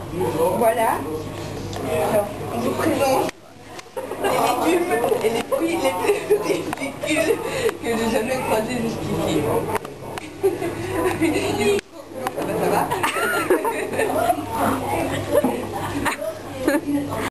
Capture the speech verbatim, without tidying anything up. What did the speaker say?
Voilà. Alors, on vous présente les légumes et les fruits les plus ridicules que j'ai jamais croisés jusqu'ici.